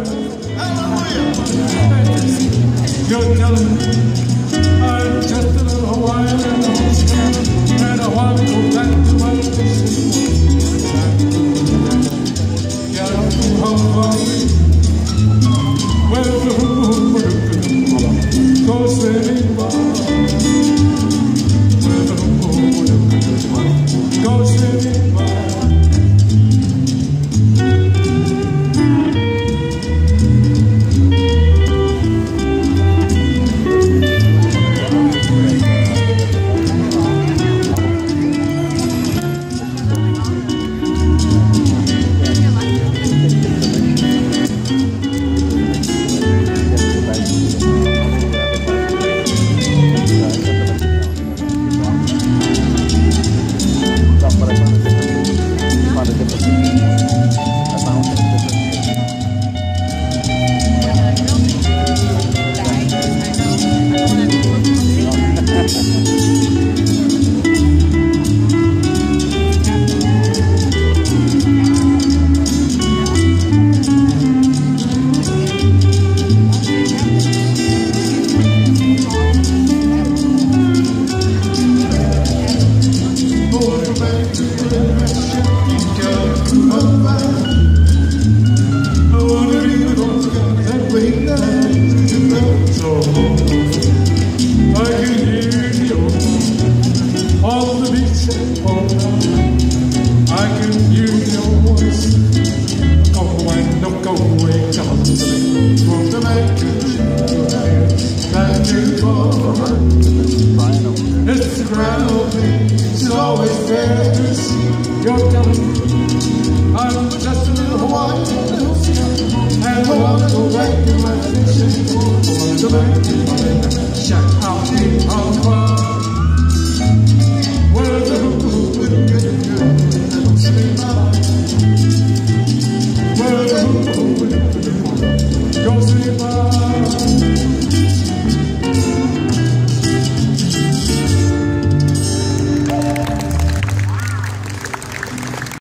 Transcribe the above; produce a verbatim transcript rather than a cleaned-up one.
You're telling me I'm just a little Hawaiian and I want to go back to my fishing. Get up to Hawaii, where the hoo-hoo go sailing by. Where the hoo-hoo go sailing by. You're telling me I'm just a little Hawaiian and I want to go back to my fishing. I want to go back to my shack out in Hawaii.